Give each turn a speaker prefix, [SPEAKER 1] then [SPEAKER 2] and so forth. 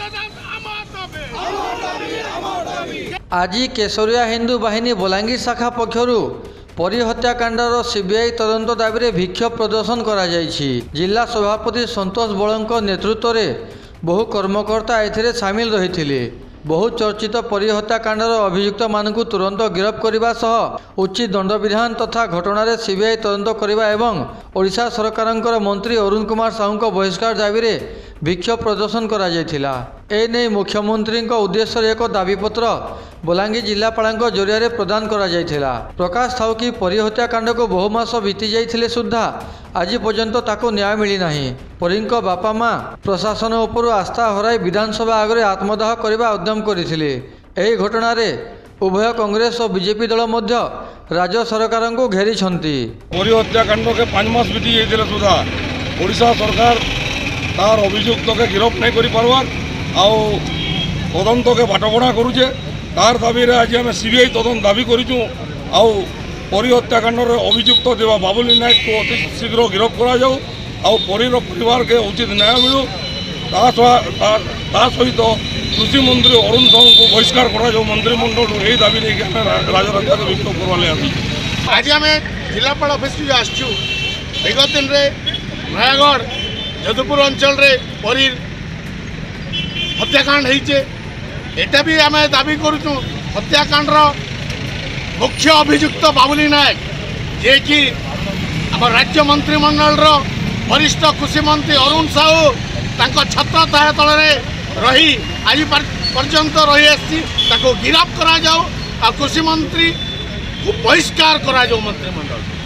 [SPEAKER 1] आज केशरिया हिंदू बाहिनी बलांगीर शाखा पक्षरु परी हत्याकांडर सीबीआई तदंत दाबी में विक्षोभ प्रदर्शन करा जायछि। जिला सभापति संतोष बलंक नेतृत्व में बहु कर्मकर्ता एथिरे सामिल रहिथिले। बहु चर्चित परी हत्याकांडर अभियुक्त मानकु तुरंत गिरफ्त करने सह उचित दंड विधान तथा घटना सीबीआई तदंत करने एवं ओडिशा सरकारंकर मंत्री अरुण कुमार साहू बहिष्कार दाबी में विक्षोभ प्रदर्शन करा जायथिला। एने मुख्यमंत्री उद्देश्य एक दाबीपत्र बलांगीर जिलापाल जरिया प्रदान करा जायथिला। प्रकाश थाउ कि परी हत्याकांड को बहु मास बीती जाइथिले सुद्धा आज पर्यंत ताको न्याय मिली नाही। परींको बापा माँ प्रशासन उपर आस्था हराई विधानसभा आगे आत्मदाह करने उद्यम करथिले। एही घटना रे उभय कांग्रेस और बीजेपी दल मध्य राज्य सरकार को घेरी छंती।
[SPEAKER 2] परी हत्याकांड के 5 मास बीती जाइथिले सुद्धा ओडिशा सरकार तार अभियुक्त के गिरफ्त नहीं कर पार्बार आउ तदंत के बाटबणा करुचे। तार दाबी रे आज आम सीबीआई तदंत दाबी करूँ। आउ परी हत्याकांड अभियुक्त देवा बाबुली नायक को अति शीघ्र गिरफ्त करा जाऊ। आउ परीर परिवार के उचित न्याय मिलू। सहित कृषि मंत्री अरुण साहू को बहिष्कार करा जाऊ मंत्रिमंडल। यही दाबी नहीं राजरास्ता को विक्षोभ करवाले
[SPEAKER 3] आज आम जिलापाल ऑफिस आसचु। विगत दिन में नयागढ़ जदुपुर अंचल रे परी हत्याकांड होइचे। एटा भी आम दाबी करूँ हत्याकांड मुख्य अभियुक्त बाबुली नायक जे कि आम राज्य मंत्रिमंडल वरिष्ठ कृषि मंत्री अरुण साहू तांको छत्र ताया तल रही आज पर्यंत रही आसी गिरफ्त करा जाऊ। कृषि मंत्री को बहिष्कार करा जाऊ मंत्रिमंडल।